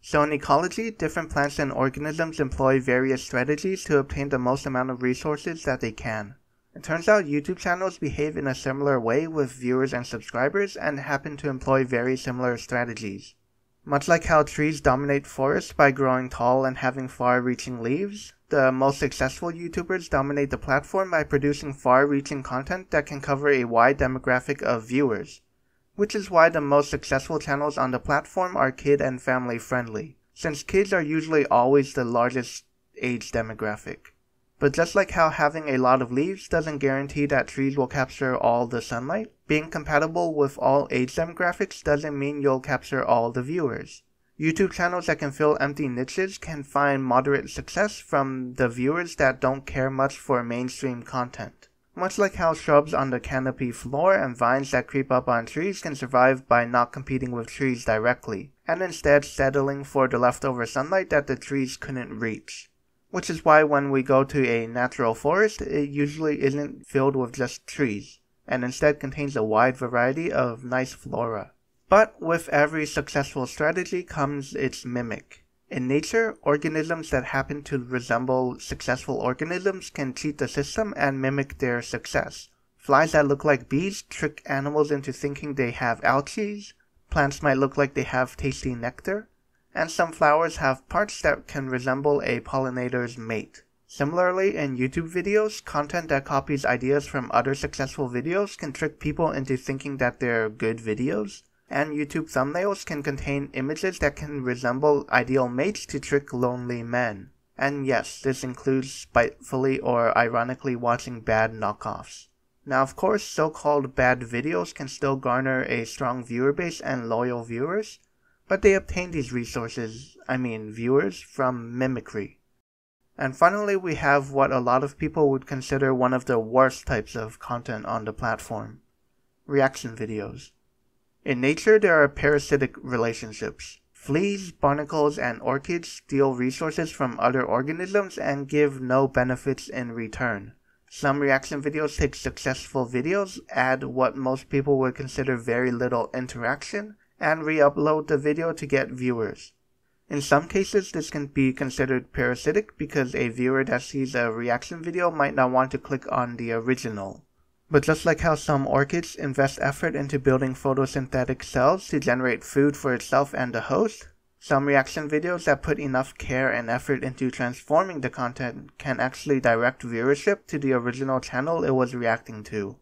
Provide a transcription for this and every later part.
So in ecology, different plants and organisms employ various strategies to obtain the most amount of resources that they can. It turns out YouTube channels behave in a similar way with viewers and subscribers and happen to employ very similar strategies. Much like how trees dominate forests by growing tall and having far-reaching leaves, the most successful YouTubers dominate the platform by producing far-reaching content that can cover a wide demographic of viewers, which is why the most successful channels on the platform are kid and family friendly, since kids are usually always the largest age demographic. But just like how having a lot of leaves doesn't guarantee that trees will capture all the sunlight, being compatible with all age demographics doesn't mean you'll capture all the viewers. YouTube channels that can fill empty niches can find moderate success from the viewers that don't care much for mainstream content. Much like how shrubs on the canopy floor and vines that creep up on trees can survive by not competing with trees directly, and instead settling for the leftover sunlight that the trees couldn't reach. Which is why when we go to a natural forest, it usually isn't filled with just trees, and instead contains a wide variety of nice flora. But with every successful strategy comes its mimic. In nature, organisms that happen to resemble successful organisms can cheat the system and mimic their success. Flies that look like bees trick animals into thinking they have algae, plants might look like they have tasty nectar, and some flowers have parts that can resemble a pollinator's mate. Similarly, in YouTube videos, content that copies ideas from other successful videos can trick people into thinking that they're good videos, and YouTube thumbnails can contain images that can resemble ideal mates to trick lonely men. And yes, this includes spitefully or ironically watching bad knockoffs. Now of course, so-called bad videos can still garner a strong viewer base and loyal viewers, but they obtain these resources, viewers, from mimicry. And finally, we have what a lot of people would consider one of the worst types of content on the platform: reaction videos. In nature, there are parasitic relationships. Fleas, barnacles, and orchids steal resources from other organisms and give no benefits in return. Some reaction videos take successful videos, add what most people would consider very little interaction, and re-upload the video to get viewers. In some cases, this can be considered parasitic because a viewer that sees a reaction video might not want to click on the original. But just like how some orchids invest effort into building photosynthetic cells to generate food for itself and the host, some reaction videos that put enough care and effort into transforming the content can actually direct viewership to the original channel it was reacting to.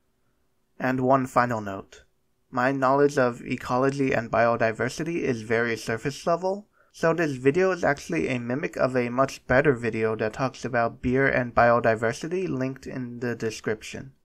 And one final note. My knowledge of ecology and biodiversity is very surface level, so this video is actually a mimic of a much better video that talks about beer and biodiversity linked in the description.